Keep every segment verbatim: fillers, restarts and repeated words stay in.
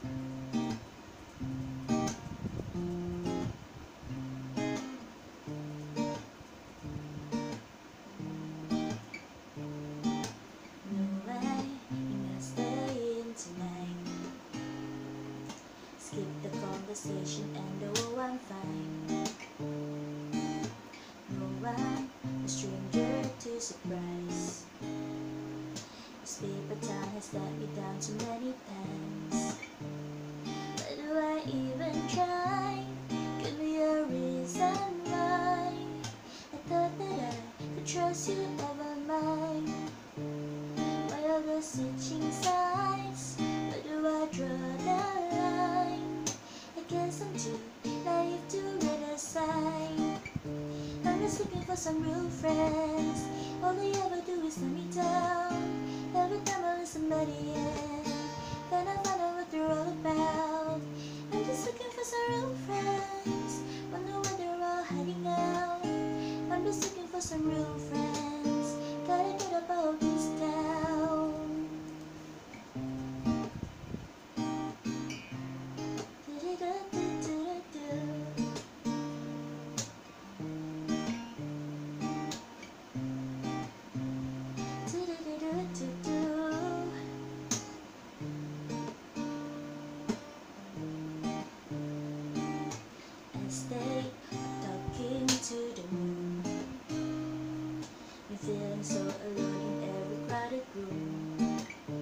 Skip the conversation and oh, I'm fine. No, I'm a stranger to surprise. This paper town has let me down too many times. Why do I even try? Could be a reason why I thought that I could trust you, never mind. Why all the switching sides? Where do I draw the line? I guess I'm too naive to read a sign. I'm just looking for some real friends. All they ever do is let me down. Every time I let somebody in, then I find out what they're all about. I'm just looking for some real friends. Wonder where they're all hiding out. I'm just looking for some real friends. Gotta get up out of this town. Stay talking to the moon. Been feeling so alone in every crowded room.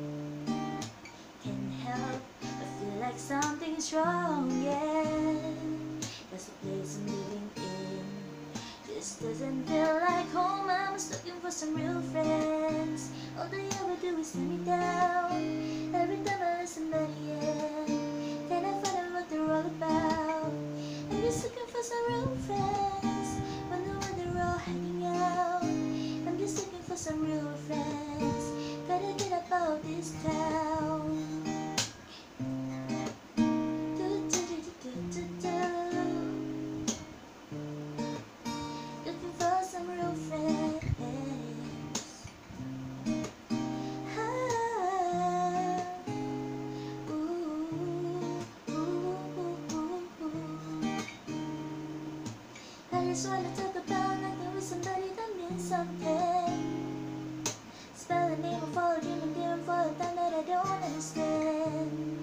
Can't help but feel like something's wrong, yeah. That's the place I'm living in. This doesn't feel like home. I'm just looking for some real friends. All they ever do is let me down. Every time I let somebody in, then I find out what they're all about. I'm just looking for some real friends. Wonder where they're all hanging out. I'm just looking for some real friends. Gotta get up out of this town. Do, do, do, do, do, do. Looking for some real friends. Ah, ooh, ooh, ooh, ooh, ooh. I just wanna talk about nothing with somebody that means something. Spell the name of all a dream and demon for a time that I don't understand.